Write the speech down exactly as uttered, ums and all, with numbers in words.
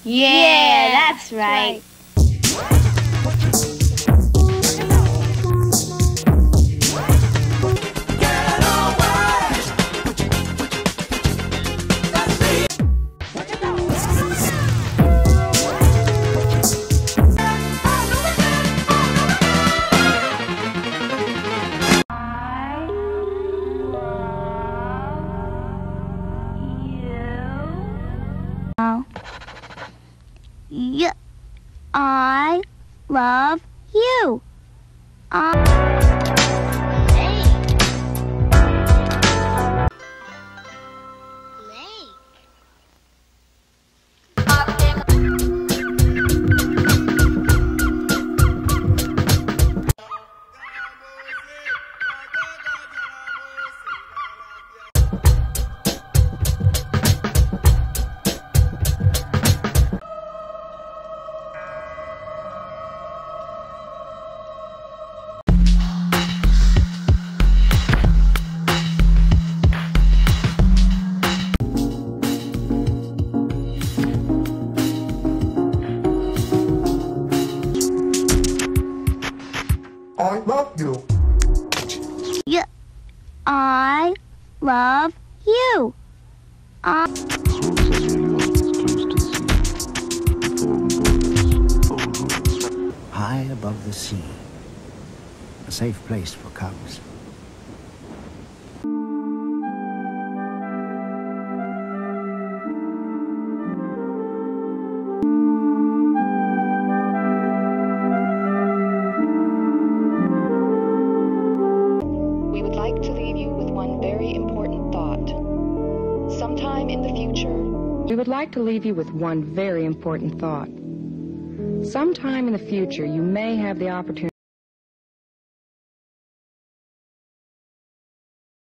Yeah, that's right. Yeah, I love you. I I love you. Yeah, I love you. I High above the sea, a safe place for cubs. We would like to leave you with one very important thought. Sometime in the future, We would like to leave you with one very important thought. Sometime in the future, you may have the opportunity